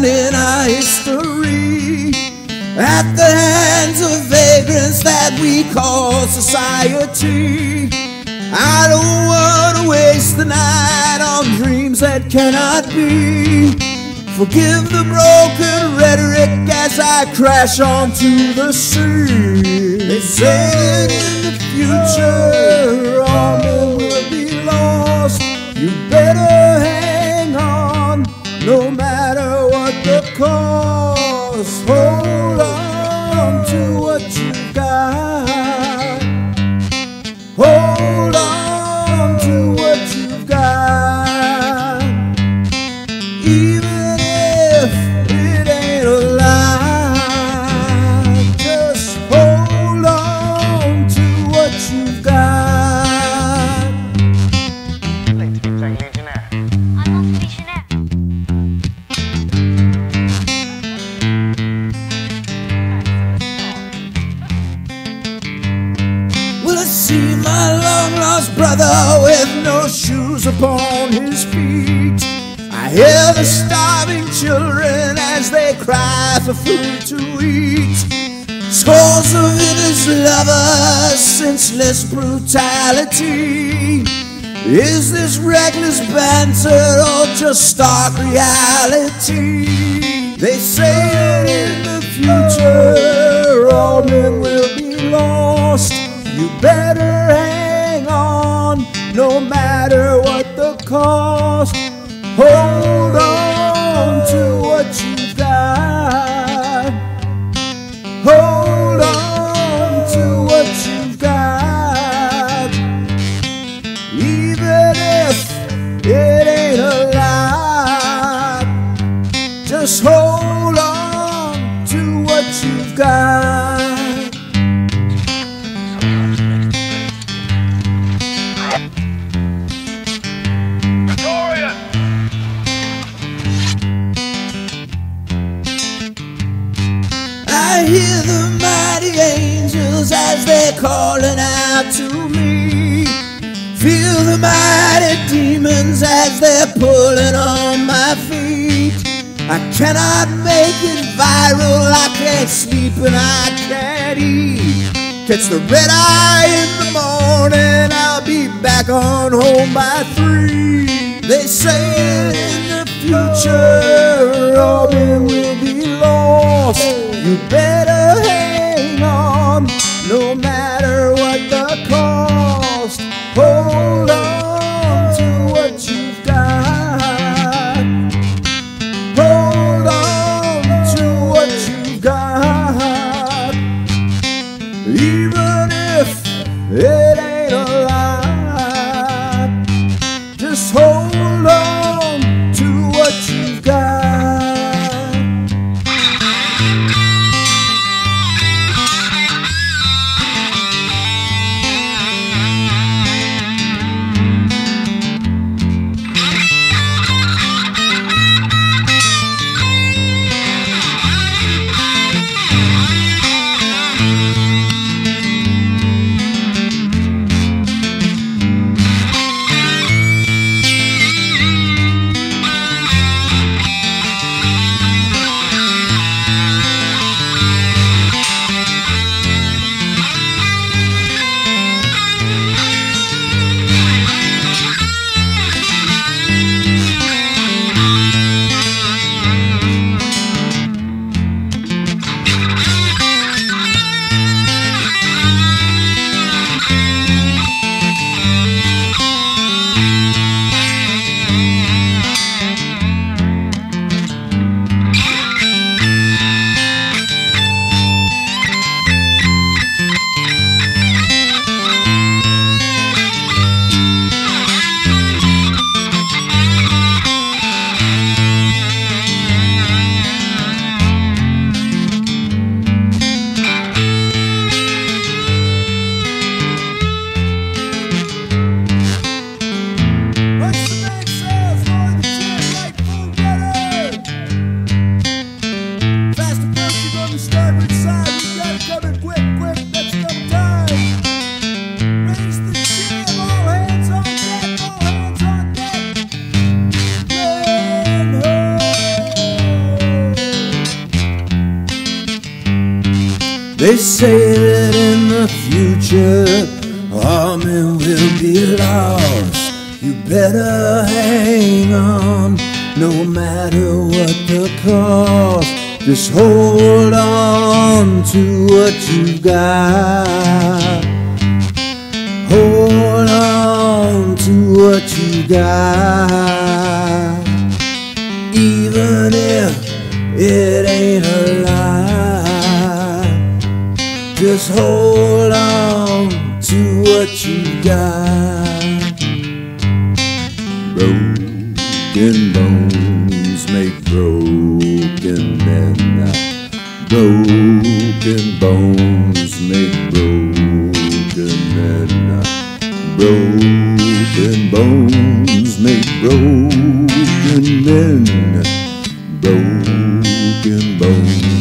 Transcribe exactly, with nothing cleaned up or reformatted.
down in our history at the hands of vagrants that we call society. I don't want to waste the night on dreams that cannot be. Forgive the broken rhetoric as I crash onto the sea. They say that in the future all men will be lost. You better hang on, no matter what the cost. Hold on to what you've got. Hold on to what you've got. Even if it ain't a lie, just hold on to what you've got. Well, I see my long-lost brother with no shoes upon his feet. I hear the starving children as they cry for food to eat. Scores of village lovers, senseless brutality. Is this reckless banter or just stark reality? They say that in the future all men will be lost. You better hang on, no matter what the cost. Hold on to what you've got. Hold on to what you've got. Even if it ain't a lot, just hold on to what you've got. I hear the mighty angels as they're calling out to me. Feel the mighty demons as they're pulling on my feet. I cannot make it viral, I can't sleep and I can't eat. Catch the red eye in the morning, I'll be back on home by three. They say in the future all men will be lost. You better hang on, no matter what the cost. Hold on to what you've got. Hold on to what you've got. Even if it ain't a lot, just hold on to what you've got. They say that in the future all men will be lost. You better hang on, no matter what the cost. Just hold on to what you got. Hold on to what you got. Even if it ain't a lie, just hold on to what you got. Broken bones make broken men. Broken bones make broken men. Broken bones make broken men. Broken bones.